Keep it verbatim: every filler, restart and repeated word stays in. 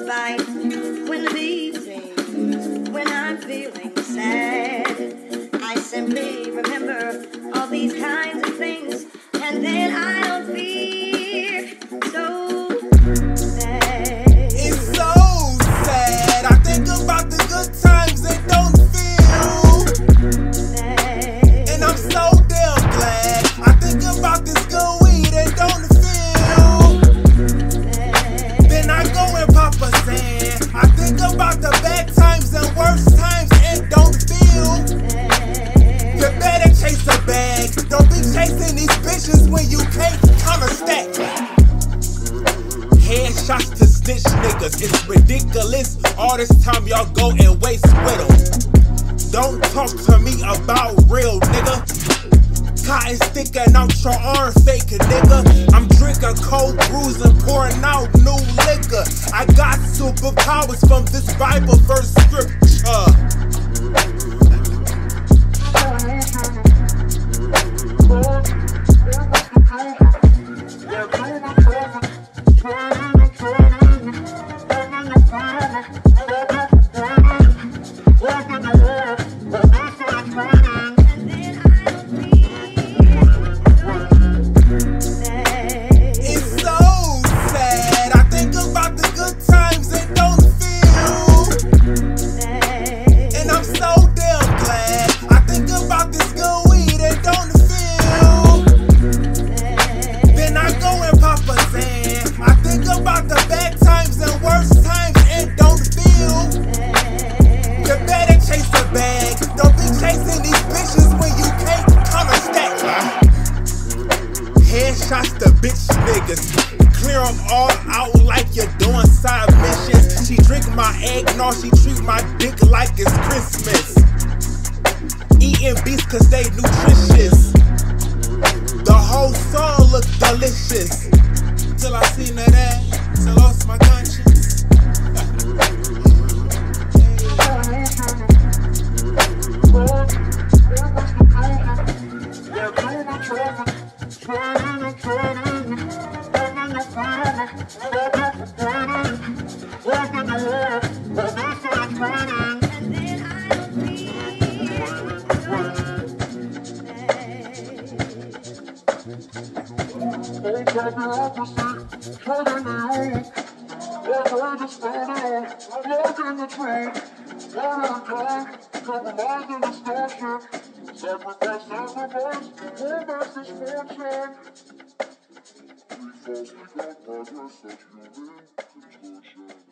despite when the beat sings, when I'm feeling sad. I simply remember all these kinds of things, and then I don't feel so bad. It's so sad. I think about the good times and don't feel Bad. And I'm so damn glad. I think about this good weed and don't feel Bad. Then I go and pop a sand. I think about the bad times and worst times and don't feel Bad. You better chase a bag. Don't be chasing these bitches when you can't count a stack. Headshots to snitch niggas, it's ridiculous. All this time y'all go and waste with them. Don't talk to me about real nigga. Cotton sticking out your arm, fake nigga. I'm drinking cold brews and pouring out new liquor. I got superpowers from this Bible verse scripture. Headshots to bitch niggas. Clear them all out like you're doing side missions. She drink my eggnog, she treat my dick like it's Christmas. Eating beats cause they nutritious. The whole song look delicious. Till I seen that ass, I lost my conscience. Sacrifice, sacrifice, hold back this fortune. We falsely got progress that human contortion.